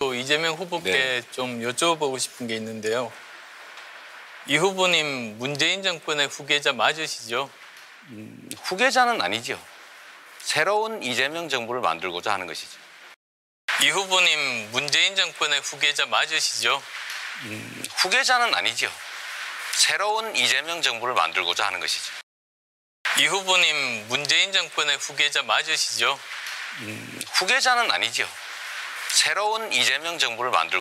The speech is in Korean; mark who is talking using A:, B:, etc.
A: 또 이재명 후보께 좀 여쭤보고 싶은 게 있는데요. 이 후보님 문재인 정권의 후계자 맞으시죠?
B: 후계자는 아니죠. 새로운 이재명 정부를 만들고자 하는 것이죠.
A: 이 후보님 문재인 정권의 후계자 맞으시죠?
B: 후계자는 아니죠. 새로운 이재명 정부를 만들고자 하는 것이죠.
A: 이 후보님 문재인 정권의 후계자 맞으시죠?
B: 후계자는 아니죠. 새로운 이재명 정부를 만들고